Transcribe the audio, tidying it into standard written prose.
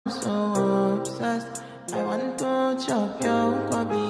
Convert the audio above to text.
so obsessed. I want to chop your kwabi.